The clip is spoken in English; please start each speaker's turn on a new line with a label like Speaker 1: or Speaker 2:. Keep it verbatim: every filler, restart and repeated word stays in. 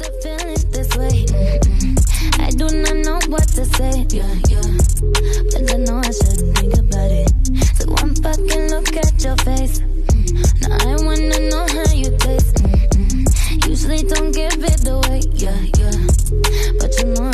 Speaker 1: to feeling this way. Mm-mm. I do not know what to say. Yeah, yeah. But I know I shouldn't think about it. So one fucking look at your face. Mm. Now I wanna know how you taste. Mm-mm. Usually don't give it away. Yeah, yeah. But you know